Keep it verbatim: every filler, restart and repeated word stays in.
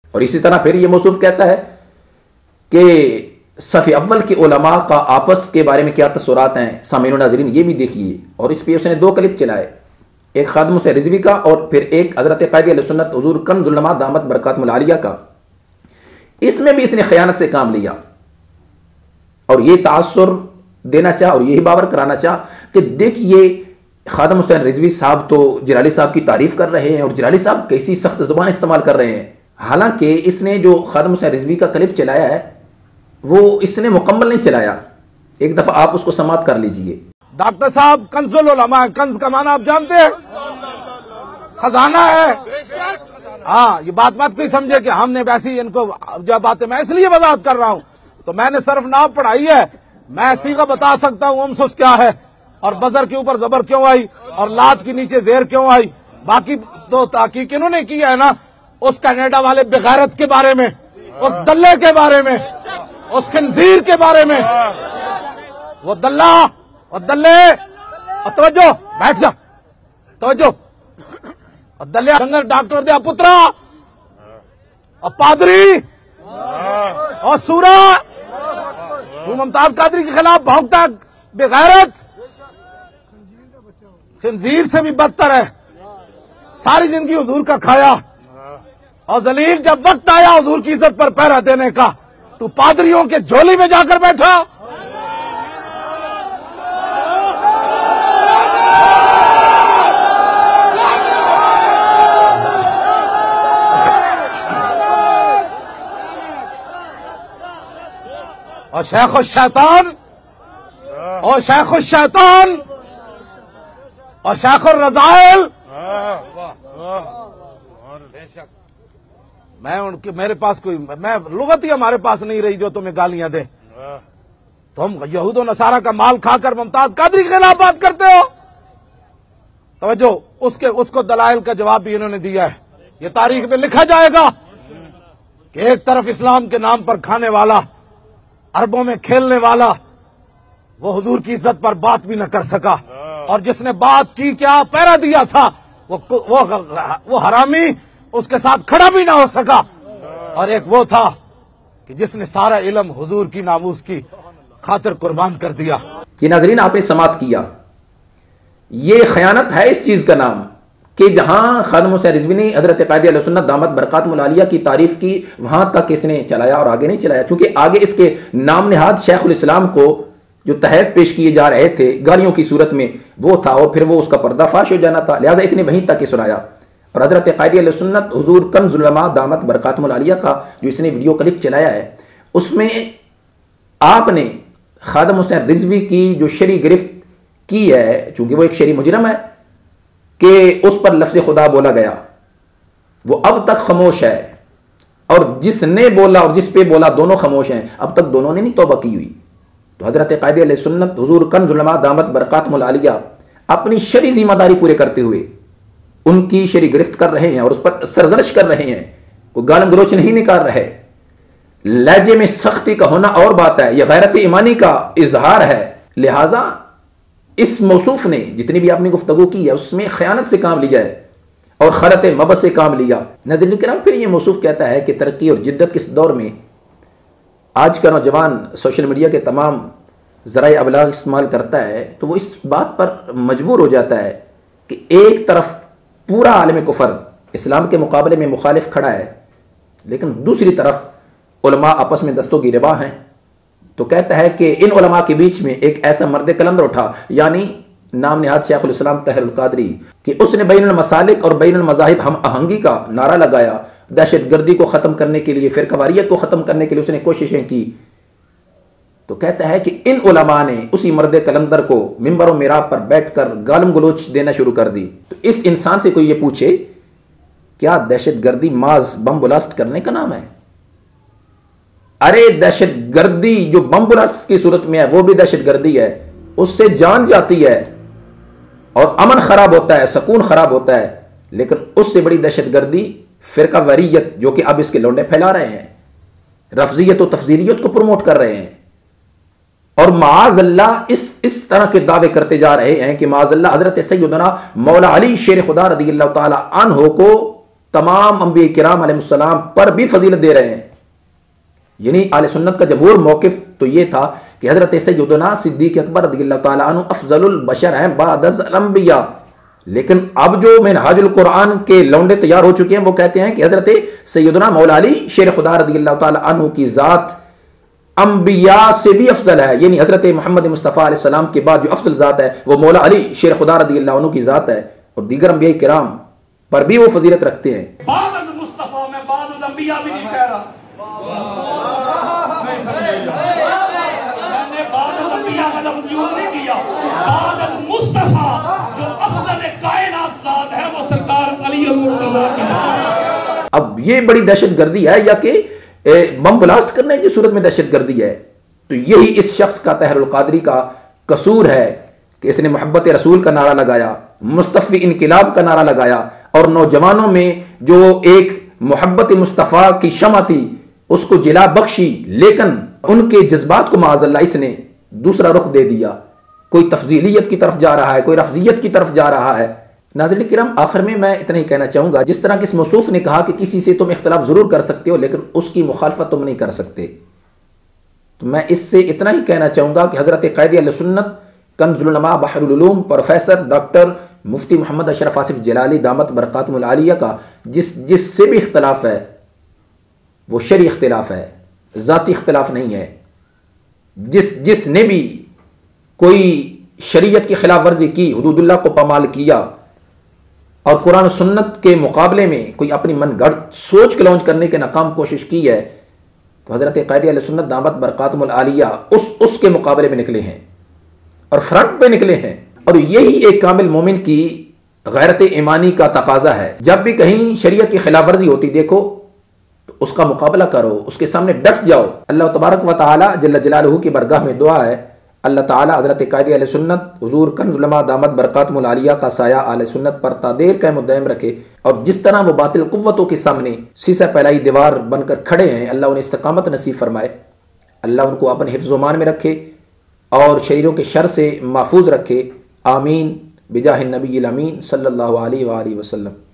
اور اسی طرح پھر یہ موصوف کہتا ہے کہ صف اول کے علماء کا آپس کے بارے میں کیا تصورات ہیں، سامعین و ناظرین یہ بھی دیکھیے۔ اور اس پہ اس نے دو کلپ چلائے، ایک خادم حسین رضوی کا اور پھر ایک حضرت قائد اہل سنت حضور کنز العلماء دامت برکاتہم العالیہ کا۔ اس میں بھی اس نے خیانت سے کام لیا اور یہ تاثر دینا چاہ اور یہی باور کرانا چاہ کہ دیکھیے خادم حسین رضوی صاحب تو جلالی صاحب کی تعریف کر رہے ہیں اور جلالی صاحب کیسی سخت زبان استعمال کر رہے ہیں، حالانکہ اس نے جو خادم حسین رضوی کا کلپ چلایا ہے وہ اس نے مکمل نہیں چلایا، ایک دفعہ آپ اس کو سماعت کر لیجئے۔ ڈاکٹر صاحب کنز العلماء، کنز کا معنی آپ جانتے ہیں، خزانہ ہے۔ ہاں یہ بات مت کوئی سمجھے کہ ہم نے ویسی ان کو جو باتیں، میں اس لیے وضاحت کر رہا ہوں تو میں نے صرف ناو پڑھائی ہے، میں صیغہ بتا سکتا ہوں امسس کیا ہے اور بزر کے اوپر زبر کیوں آئی اور لات کے نیچے زیر کیوں آئی، باقی تو تحقیق انہوں نے کی ہے نا اس کینیڈا والے بغیرت کے بارے میں، اس دلے کے بارے میں، اس خنزیر کے بارے میں، وہ دلہ اور دلے اور توجہ بیٹھ جا توجہ اور دلے ڈنگر ڈاکٹر دیا پترا اور پادری اور سورا، تو ممتاز قادری کے خلاف بھونکتا بغیرت، خنزیر سے بھی بدتر ہے، ساری زندگی حضور کا کھایا اور ذلیل جب وقت آیا حضور کی عزت پر پہرا دینے کا تو پادریوں کے جھولی میں جا کر بیٹھا۔ اور شیخ الشیطان اور شیخ الشیطان اور شیخ الرذائل، میں ان کے میرے پاس کوئی میں لغت ہی ہمارے پاس نہیں رہی جو تمہیں گالیاں دے، تم یہود و نصارہ کا مال کھا کر ممتاز قادری کے خلاف بات کرتے ہو۔ توجہ، اس کے اس کو دلائل کا جواب بھی انہوں نے دیا ہے، یہ تاریخ میں لکھا جائے گا کہ ایک طرف اسلام کے نام پر کھانے والا، عربوں میں کھیلنے والا، وہ حضور کی عزت پر بات بھی نہ کر سکا، اور جس نے بات کی کیا پہرا دیا تھا وہ وہ, وہ حرامی اس کے ساتھ کھڑا بھی نہ ہو سکا، اور ایک وہ تھا کہ جس نے سارا علم حضور کی ناموس کی خاطر قربان کر دیا۔ یہ ناظرین آپ نے سماعت کیا، یہ خیانت ہے اس چیز کا نام کہ جہاں خادم حسین رضوی نے حضرت قائد اہل سنت دامت برکاتہم العالیہ کی تعریف کی وہاں تک اس نے چلایا اور آگے نہیں چلایا، کیونکہ آگے اس کے نام نہاد شیخ الاسلام کو جو تحائف پیش کیے جا رہے تھے گالیوں کی صورت میں وہ تھا اور پھر وہ اس کا پردہ فاش ہو جانا تھا، لہذا اس نے وہیں تک سنایا۔ اور حضرت قائد اہل سنت حضور کنز العلماء دامت برکاتہم العالیہ کا جو اس نے ویڈیو کلپ چلایا ہے اس میں آپ نے خادم حسین رضوی کی جو شرعی گرفت کی ہے، چونکہ وہ ایک شرعی مجرم ہے، کہ اس پر لفظ خدا بولا گیا، وہ اب تک خاموش ہے، اور جس نے بولا اور جس پہ بولا دونوں خاموش ہیں، اب تک دونوں نے نہیں توبہ کی ہوئی۔ تو حضرت قائد اہل سنت حضور کنز العلماء دامت برکاتہم العالیہ اپنی شرعی ذمہ داری پورے کرتے ہوئے ان کی شرعی گرفت کر رہے ہیں اور اس پر سرزنش کر رہے ہیں، کوئی گالم گلوچ نہیں نکال رہے، لہجے میں سختی کا ہونا اور بات ہے، یہ غیرت ایمانی کا اظہار ہے، لہٰذا اس موصوف نے جتنی بھی آپ نے گفتگو کی ہے اس میں خیانت سے کام لیا ہے اور خلط مبت سے کام لیا۔ ناظرین کرام پھر یہ موصوف کہتا ہے کہ ترقی اور جدت کے اس دور میں آج کا نوجوان سوشل میڈیا کے تمام ذرائع ابلاغ استعمال کرتا ہے تو وہ اس بات پر مجبور ہو جاتا ہے کہ ایک طرف پورا عالم کفر اسلام کے مقابلے میں مخالف کھڑا ہے، لیکن دوسری طرف علماء آپس میں دستوں کی ربا ہیں، تو کہتا ہے کہ ان علماء کے بیچ میں ایک ایسا مرد کلندر اٹھا، یعنی نام نہاد شیخ الاسلام طاہر القادری، کہ اس نے بین المسالک اور بین المذاہب ہم آہنگی کا نعرہ لگایا، دہشت گردی کو ختم کرنے کے لیے، فرقہ واریت کو ختم کرنے کے لیے اس نے کوششیں کی۔ تو کہتا ہے کہ ان علماء نے اسی مرد کلندر کو منبر و محراب پر بیٹھ کر گالم گلوچ دینا شروع کر دی۔ تو اس انسان سے کوئی یہ پوچھے کیا دہشت گردی ماز بم بلاسٹ کرنے کا نام ہے؟ ارے دہشت گردی جو بم بلاسٹ کی صورت میں ہے وہ بھی دہشت گردی ہے، اس سے جان جاتی ہے اور امن خراب ہوتا ہے، سکون خراب ہوتا ہے، لیکن اس سے بڑی دہشت گردی فرقہ واریت جو کہ اب اس کے لونڈے پھیلا رہے ہیں، رفضیت و تفضیلیت کو پروموٹ کر رہے ہیں، اور معاذ اللہ اس اس طرح کے دعوے کرتے جا رہے ہیں کہ معاذ اللہ حضرت سیدنا مولا علی شیر خدا رضی اللہ تعالی عنہ کو تمام انبیاء کرام علیہ السلام پر بھی فضیلت دے رہے ہیں. یعنی اہل سنت کا جمہور موقف تو یہ تھا کہ حضرت سیدنا صدیق اکبر رضی اللہ تعالیٰ عنہ افضل البشر ہیں بعد از الانبیاء. لیکن اب جو منہاج القرآن کے لونڈے تیار ہو چکے ہیں وہ کہتے ہیں کہ حضرت سیدنا مولا علی شیر خدا رضی اللہ تعالیٰ عنہ کی ذات انبیاء سے بھی افضل ہے. یعنی حضرت محمد مصطفیٰ علیہ السلام کے بعد جو افضل ذات ہے وہ مولا علی شیر خدا رضی اللہ عنہ کی ذات ہے، اور دیگر انبیاء کرام پر بھی وہ فضیلت رکھتے ہیں. بعد از مصطفیٰ میں بعد از انبیاء بھی نہیں کہہ رہا، نہیں سمجھے گا، میں نے بعد از انبیاء کا لفظ یوز نہیں کیا. بعد از مصطفیٰ جو افضل کائنات ذات ہے وہ سرکار علی المرتضیٰ کی ہے. اب یہ بڑی دہشت گردی ہے یا کہ بم بلاسٹ کرنے کی صورت میں دہشت گردی ہے. تو یہی اس شخص کا طاہر القادری کا قصور ہے کہ اس نے محبت رسول کا نعرہ لگایا، مصطفی انقلاب کا نعرہ لگایا، اور نوجوانوں میں جو ایک محبت مصطفیٰ کی شمع تھی اس کو جلا بخشی، لیکن ان کے جذبات کو معاذ اللہ اس نے دوسرا رخ دے دیا. کوئی تفضیلیت کی طرف جا رہا ہے، کوئی رفضیت کی طرف جا رہا ہے. ناظرین کرام، آخر میں میں اتنا ہی کہنا چاہوں گا، جس طرح کہ اس موصوف نے کہا کہ کسی سے تم اختلاف ضرور کر سکتے ہو لیکن اس کی مخالفت تم نہیں کر سکتے، تو میں اس سے اتنا ہی کہنا چاہوں گا کہ حضرت قائد اہل سنت کنز العلماء بحر العلوم پروفیسر ڈاکٹر مفتی محمد اشرف آصف جلالی دامت برکاتہم العالیہ کا جس جس سے بھی اختلاف ہے وہ شرعی اختلاف ہے، ذاتی اختلاف نہیں ہے. جس جس نے بھی کوئی شریعت کی خلاف ورزی کی، حدود اللہ کو پامال کیا اور قرآن و سنت کے مقابلے میں کوئی اپنی من گھڑت سوچ کلونج کرنے کے ناکام کوشش کی ہے، تو حضرت قائد اہل سنت دامت برکاتہم العالیہ اس اس کے مقابلے میں نکلے ہیں اور فرنٹ پہ نکلے ہیں. اور یہی ایک کامل مومن کی غیرت ایمانی کا تقاضا ہے. جب بھی کہیں شریعت کی خلاف ورزی ہوتی دیکھو تو اس کا مقابلہ کرو، اس کے سامنے ڈٹ جاؤ. اللہ تبارک و تعالی جل جلالہ کی بارگاہ میں دعا ہے اللہ تعالی حضرت قائد اہل سنت حضور کنز العلماء دامت برکاتہم العالیہ کا سایہ اہل سنت پر تا دیر قائم و دائم رکھے، اور جس طرح وہ باطل قوتوں کے سامنے سیسہ پھیلائی دیوار بن کر کھڑے ہیں، اللہ انہیں استقامت نصیب فرمائے. اللہ ان کو اپنے حفظ و امان میں رکھے اور شریروں کے شر سے محفوظ رکھے. آمین بجاہ النبی الامین صلی اللہ علیہ وآلہ وسلم.